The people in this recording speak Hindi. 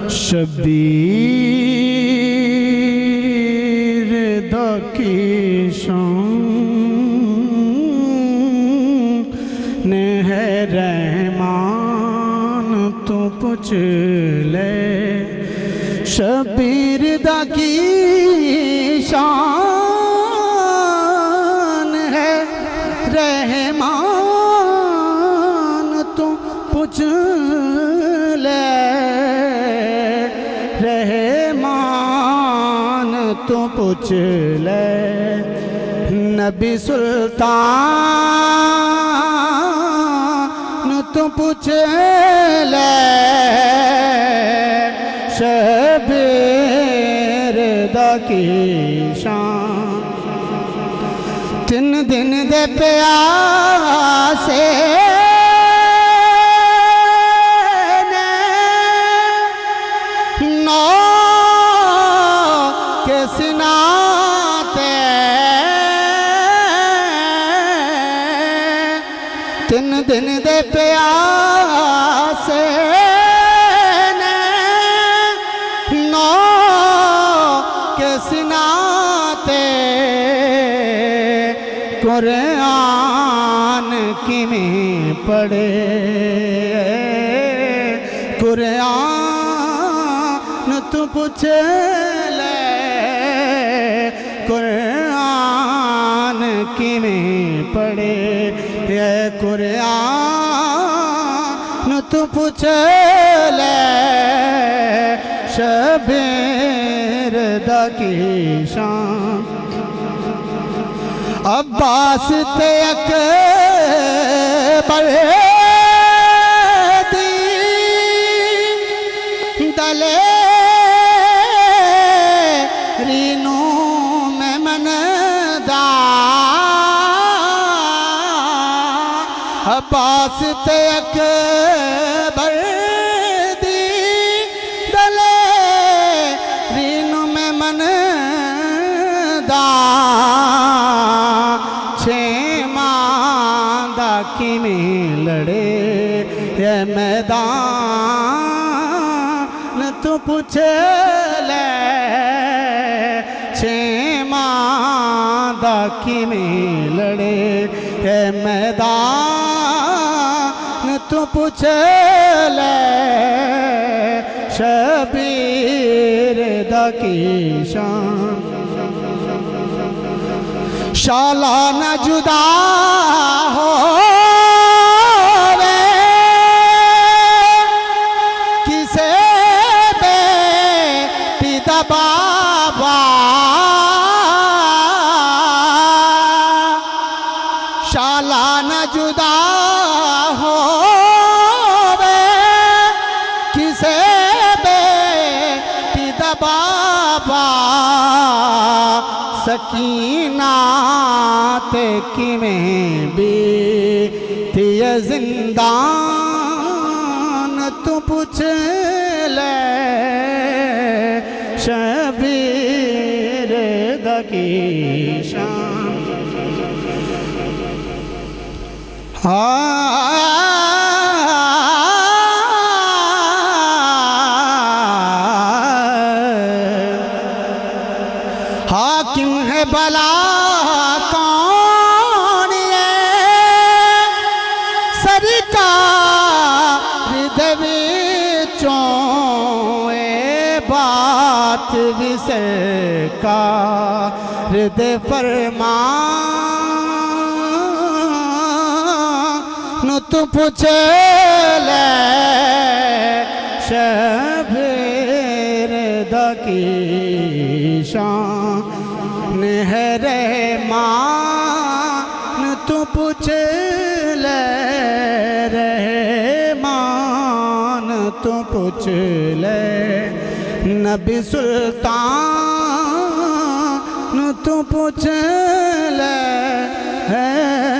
शबीर दा की शान है रहमान तू पुछ ले। शबीर दा की शान है रहमान तू पुछ ले। रहमान तू पूछ ले। नबी सुल्तान तू पूछ ले। शबीर दा की शान 3 दिन दे प्यासे सिनाते 3 दिन दे प्यासे ने 9 के सिनाते। कुरान किमें पढ़े कुरान तू पूछ ले। कुरान किमें पढ़े ये कुरान तू पूछ ले। शबीर दा की शान अब्बास ते अकबर दी दले रीनू में मनदा। अब्बास ते अकबर दी दले रीनू में मनदा। 6 मांदा किमें लड़े ये मैदान तू पूछ ले। 6 मांदा किमें लड़े ये मैदान तू पूछ ले। शबीर दा की शान शाला न जुदा हो किसे बेटी दा बाबा। शाला न जुदा हो किसे बेटी दा बाबा। सकीना ते किमें भी थी जिंदान तू पूछ ले। शबीर दा की शान हाकिम है भला कौन ये सरकार दे विचों ए बात भी सरकार दे फरमान तू पूछ ले। शबीर दा की शान है रहमान तू पूछ ले। रहमान तू पूछ ले। नबी सुल्तान तू पूछ ले।